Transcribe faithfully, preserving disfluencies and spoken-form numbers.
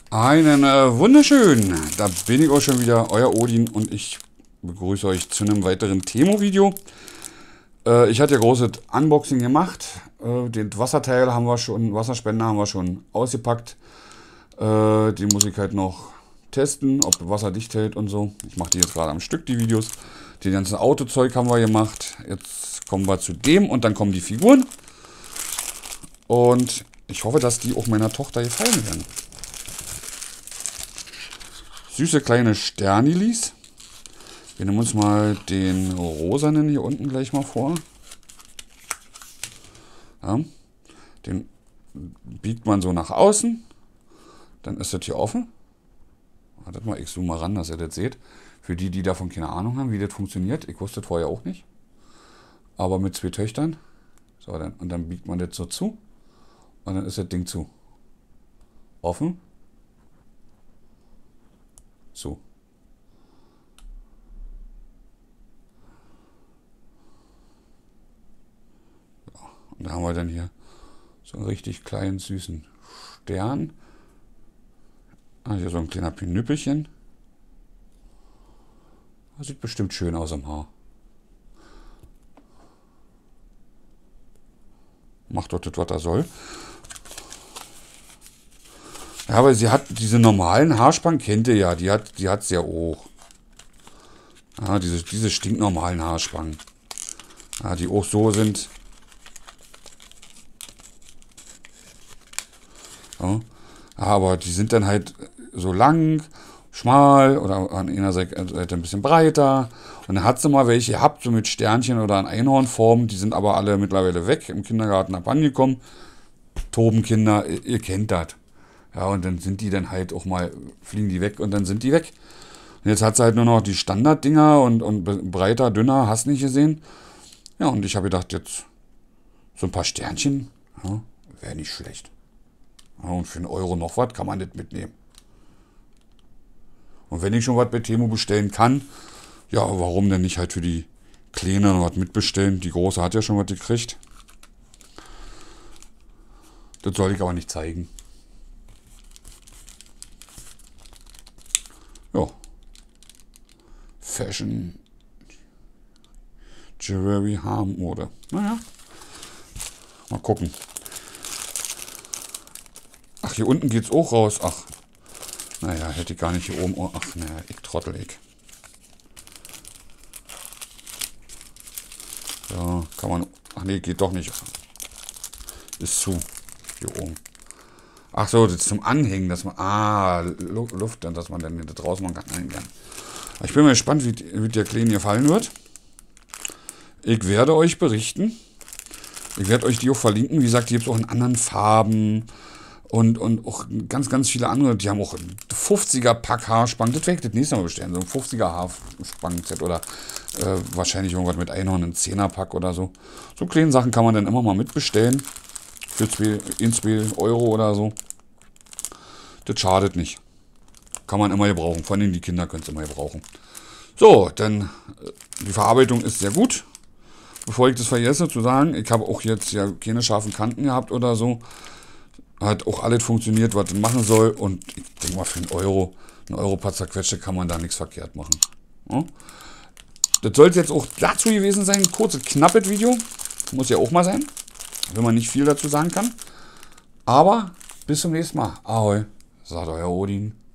Einen äh, wunderschönen, da bin ich auch schon wieder, euer Odin, und ich begrüße euch zu einem weiteren Temo-Video. Äh, ich hatte ja großes Unboxing gemacht, äh, den Wasserteil haben wir schon, Wasserspender haben wir schon ausgepackt. Äh, die muss ich halt noch testen, ob Wasser dicht hält und so. Ich mache die jetzt gerade am Stück, die Videos. Die ganzen Autozeug haben wir gemacht. Jetzt kommen wir zu dem und dann kommen die Figuren. Und ich hoffe, dass die auch meiner Tochter gefallen werden. Süße kleine Sternilis. Wir nehmen uns mal den rosanen hier unten gleich mal vor. Ja, den biegt man so nach außen. Dann ist das hier offen. Wartet mal, ich zoome mal ran, dass ihr das seht. Für die, die davon keine Ahnung haben, wie das funktioniert. Ich wusste das vorher auch nicht. Aber mit zwei Töchtern. So, dann, und dann biegt man das so zu. Und dann ist das Ding zu. Offen. So. Ja, und da haben wir dann hier so einen richtig kleinen, süßen Stern. Ah, hier so ein kleiner Pinüppelchen. Das sieht bestimmt schön aus am Haar. Macht dort das, was er soll. Ja, aber sie hat diese normalen Haarspangen, kennt ihr ja, die hat die hat sehr hoch. Ja, diese, diese stinknormalen Haarspangen. Ja, die auch so sind. Ja, aber die sind dann halt so lang, schmal oder an einer Seite ein bisschen breiter. Und dann hat sie mal welche gehabt, so mit Sternchen oder an Einhornformen. Die sind aber alle mittlerweile weg, im Kindergarten abhangekommen. Tobenkinder, ihr, ihr kennt das. Ja, und dann sind die dann halt auch mal, fliegen die weg und dann sind die weg. Und jetzt hat sie halt nur noch die Standarddinger und, und breiter, dünner, hast nicht gesehen. Ja, und ich habe gedacht, jetzt so ein paar Sternchen, ja, wäre nicht schlecht. Ja, und für einen Euro noch was kann man das mitnehmen. Und wenn ich schon was bei Temo bestellen kann, ja, warum denn nicht halt für die Kleine noch was mitbestellen? Die Große hat ja schon was gekriegt. Das soll ich aber nicht zeigen. Ja. Fashion Jewelry Haarmode. Naja. Mal gucken. Ach, hier unten geht's auch raus. Ach. Naja, hätte ich gar nicht hier oben. Oh, ach, naja, ich trottel ich. Ja, kann man. Ach nee, geht doch nicht. Ist zu. Hier oben. Ach so, das ist zum Anhängen, dass man. Ah, Luft, dass man dann das rausmachen kann. Nein, kann. Ich bin mal gespannt, wie, wie der Kleine gefallen wird. Ich werde euch berichten. Ich werde euch die auch verlinken. Wie gesagt, die gibt es auch in anderen Farben. Und, und auch ganz, ganz viele andere. Die haben auch fünfziger Pack Haarspangen. Das werde ich das nächste Mal bestellen. So ein fünfziger Haarspangen-Set oder äh, wahrscheinlich irgendwas mit Einhorn, ein zehner Pack oder so. So kleine Sachen kann man dann immer mal mitbestellen. Für zwei Euro oder so. Das schadet nicht. Kann man immer gebrauchen. Vor allem die Kinder können es immer gebrauchen. So, dann die Verarbeitung ist sehr gut. Bevor ich das vergesse zu sagen, ich habe auch jetzt ja keine scharfen Kanten gehabt oder so. Hat auch alles funktioniert, was es machen soll. Und ich denke mal, für einen Euro, einen Euro paar zerquetschte kann man da nichts verkehrt machen. Ja? Das sollte jetzt auch dazu gewesen sein. Ein kurzes, knappes Video. Muss ja auch mal sein, wenn man nicht viel dazu sagen kann. Aber bis zum nächsten Mal. Ahoi, sagt euer Odin.